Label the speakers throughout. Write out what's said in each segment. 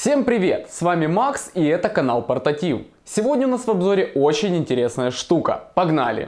Speaker 1: Всем привет! С вами Макс и это канал Портатив. Сегодня у нас в обзоре очень интересная штука. Погнали!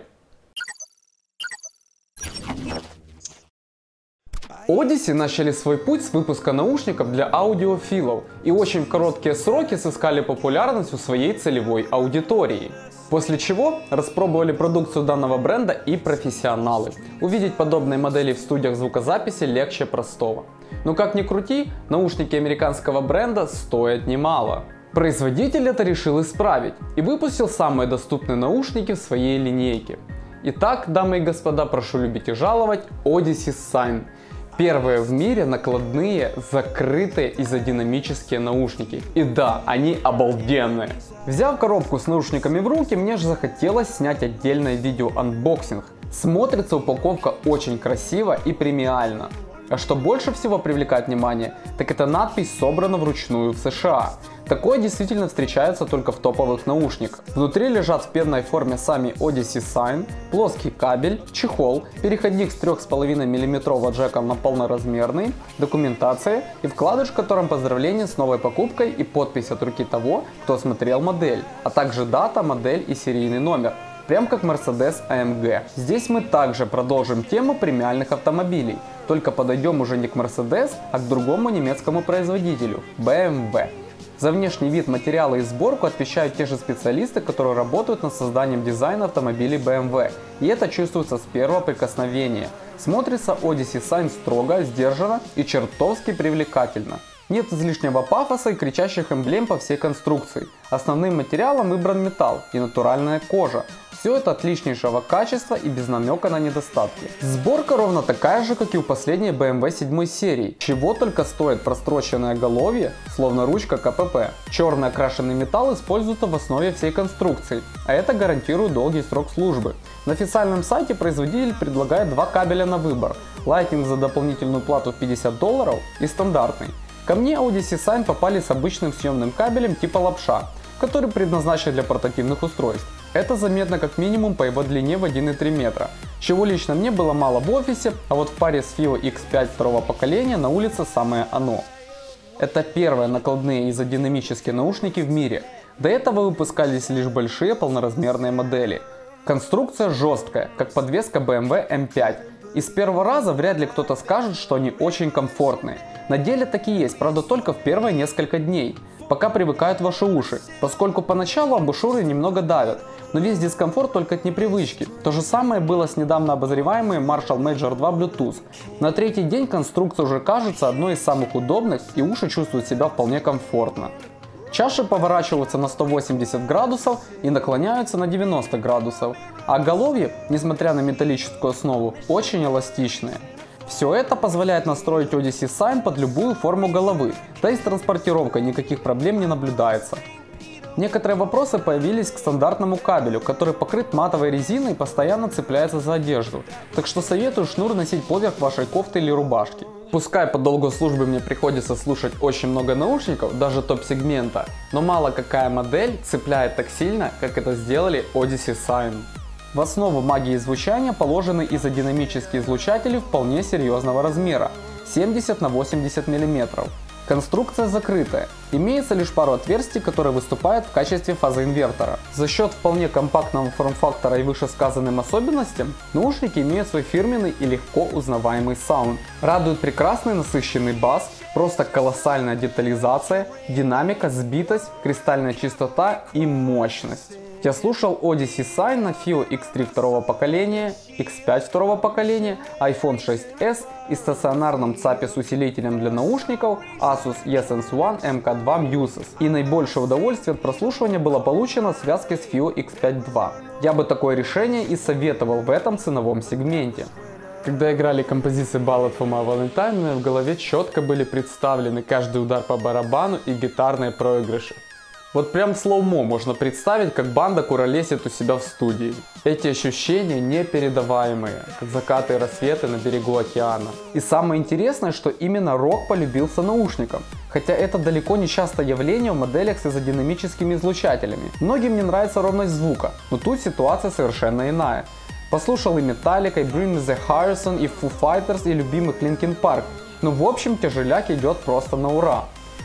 Speaker 1: Odyssey начали свой путь с выпуска наушников для аудиофилов и очень в короткие сроки сыскали популярность у своей целевой аудитории. После чего распробовали продукцию данного бренда и профессионалы. Увидеть подобные модели в студиях звукозаписи легче простого. Но как ни крути, наушники американского бренда стоят немало. Производитель это решил исправить и выпустил самые доступные наушники в своей линейке. Итак, дамы и господа, прошу любить и жаловать Odyssey Sign. Первые в мире накладные, закрытые изодинамические наушники. И да, они обалденные. Взяв коробку с наушниками в руки, мне же захотелось снять отдельное видео анбоксинг. Смотрится упаковка очень красиво и премиально. А что больше всего привлекает внимание, так это надпись собрана вручную в США. Такое действительно встречается только в топовых наушниках. Внутри лежат в пенной форме сами Odyssey Sign, плоский кабель, чехол, переходник с 3,5 мм джеком на полноразмерный, документация и вкладыш, в котором поздравление с новой покупкой и подпись от руки того, кто смотрел модель, а также дата, модель и серийный номер. Прям как Mercedes AMG. Здесь мы также продолжим тему премиальных автомобилей. Только подойдем уже не к Mercedes, а к другому немецкому производителю – BMW. За внешний вид, материалы и сборку отвечают те же специалисты, которые работают над созданием дизайна автомобилей BMW. И это чувствуется с первого прикосновения. Смотрится Odyssey Sign строго, сдержанно и чертовски привлекательно. Нет излишнего пафоса и кричащих эмблем по всей конструкции. Основным материалом выбран металл и натуральная кожа. Все это отличнейшего качества и без намека на недостатки. Сборка ровно такая же, как и у последней BMW 7 серии. Чего только стоит простроченное оголовье, словно ручка КПП. Черный окрашенный металл используется в основе всей конструкции, а это гарантирует долгий срок службы. На официальном сайте производитель предлагает два кабеля на выбор. Lightning за дополнительную плату в $50 и стандартный. Ко мне Odyssey Sign попали с обычным съемным кабелем типа лапша, который предназначен для портативных устройств. Это заметно как минимум по его длине в 1,3 метра, чего лично мне было мало в офисе, а вот в паре с FiiO X5 второго поколения на улице самое оно. Это первые накладные изодинамические наушники в мире. До этого выпускались лишь большие полноразмерные модели. Конструкция жесткая, как подвеска BMW M5. И с первого раза вряд ли кто-то скажет, что они очень комфортные. На деле так и есть, правда только в первые несколько дней, пока привыкают ваши уши, поскольку поначалу амбушюры немного давят, но весь дискомфорт только от непривычки. То же самое было с недавно обозреваемой Marshall Major 2 Bluetooth. На третий день конструкция уже кажется одной из самых удобных и уши чувствуют себя вполне комфортно. Чаши поворачиваются на 180 градусов и наклоняются на 90 градусов, а оголовье, несмотря на металлическую основу, очень эластичное. Все это позволяет настроить Odyssey Sign под любую форму головы, да и с транспортировкой никаких проблем не наблюдается. Некоторые вопросы появились к стандартному кабелю, который покрыт матовой резиной и постоянно цепляется за одежду, так что советую шнур носить поверх вашей кофты или рубашки. Пускай по долгу службы мне приходится слушать очень много наушников, даже топ-сегмента, но мало какая модель цепляет так сильно, как это сделали Odyssey Sign. В основу магии звучания положены изодинамические излучатели вполне серьезного размера – 70 на 80 мм. Конструкция закрытая, имеется лишь пару отверстий, которые выступают в качестве фазоинвертора. За счет вполне компактного форм-фактора и вышесказанным особенностям, наушники имеют свой фирменный и легко узнаваемый саунд. Радует прекрасный насыщенный бас, просто колоссальная детализация, динамика, сбитость, кристальная чистота и мощность. Я слушал Odyssey Sign на FiiO X3 второго поколения, X5 второго поколения, iPhone 6s и стационарном ЦАПе с усилителем для наушников Asus Essence One MK2 Muses. И наибольшее удовольствие от прослушивания было получено в связке с FiiO X5 II. Я бы такое решение и советовал в этом ценовом сегменте. Когда играли композиции Ballad for My Valentine, в голове четко были представлены каждый удар по барабану и гитарные проигрыши. Вот прям слоумо можно представить, как банда куролесит у себя в студии. Эти ощущения непередаваемые, как закаты и рассветы на берегу океана. И самое интересное, что именно рок полюбился наушникам. Хотя это далеко не частое явление в моделях с изодинамическими излучателями. Многим не нравится ровность звука, но тут ситуация совершенно иная. Послушал и Metallica, и Bring Me The Horizon, и Foo Fighters, и любимых Linkin Park. Ну в общем, тяжеляк идет просто на ура.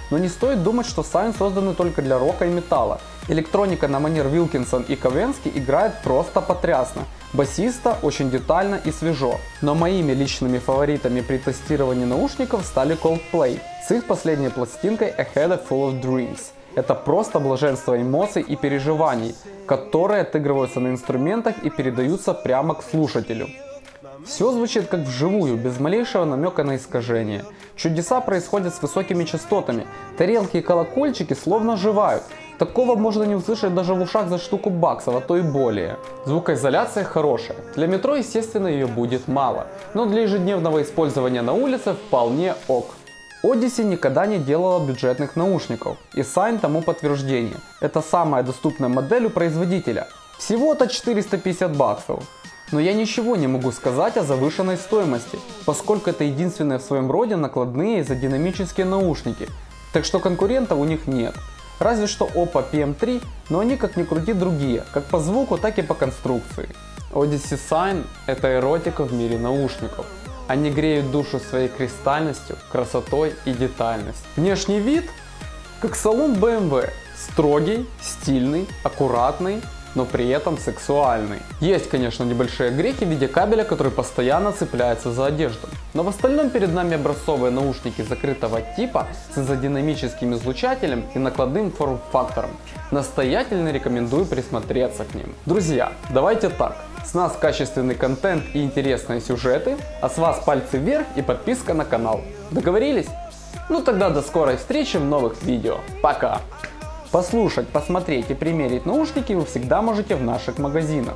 Speaker 1: Но не стоит думать, что Sine созданы только для рока и металла. Электроника на манер Wilkinson и Ковенский играет просто потрясно. Басиста очень детально и свежо. Но моими личными фаворитами при тестировании наушников стали Coldplay с их последней пластинкой A Head Full of Dreams. Это просто блаженство эмоций и переживаний, которые отыгрываются на инструментах и передаются прямо к слушателю. Все звучит как вживую, без малейшего намека на искажение. Чудеса происходят с высокими частотами, тарелки и колокольчики словно оживают. Такого можно не услышать даже в ушах за штуку баксов, а то и более. Звукоизоляция хорошая. Для метро, естественно, ее будет мало, но для ежедневного использования на улице вполне ок. Odyssey никогда не делала бюджетных наушников, и Sine тому подтверждение. Это самая доступная модель у производителя. Всего-то 450 баксов. Но я ничего не могу сказать о завышенной стоимости, поскольку это единственные в своем роде накладные изодинамические наушники, так что конкурентов у них нет. Разве что Oppo PM3, но они как ни крути другие, как по звуку, так и по конструкции. Odyssey Sine – это эротика в мире наушников. Они греют душу своей кристальностью, красотой и детальностью. Внешний вид как салон BMW. Строгий, стильный, аккуратный, но при этом сексуальный. Есть, конечно, небольшие грехи в виде кабеля, который постоянно цепляется за одежду. Но в остальном перед нами образцовые наушники закрытого типа с изодинамическим излучателем и накладным форм-фактором. Настоятельно рекомендую присмотреться к ним. Друзья, давайте так. С нас качественный контент и интересные сюжеты, а с вас пальцы вверх и подписка на канал. Договорились? Ну тогда до скорой встречи в новых видео. Пока! Послушать, посмотреть и примерить наушники вы всегда можете в наших магазинах.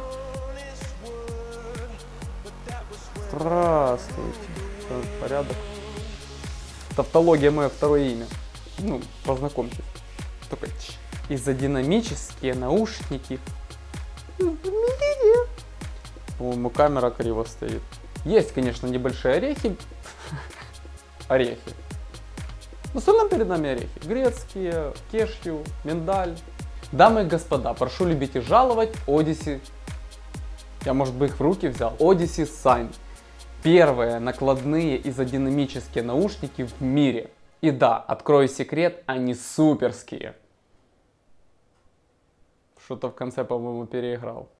Speaker 1: Здравствуйте. Порядок. Тавтология — мое второе имя. Ну, познакомьтесь. Только изодинамические наушники. По-моему, камера криво стоит. Есть, конечно, небольшие орехи. Орехи. В остальном перед нами орехи. Грецкие, кешью, миндаль. Дамы и господа, прошу любить и жаловать Odyssey. Я, может быть, их в руки взял. Odyssey Sine. Первые накладные изодинамические наушники в мире. И да, открою секрет, они суперские. Что-то в конце, по-моему, переиграл.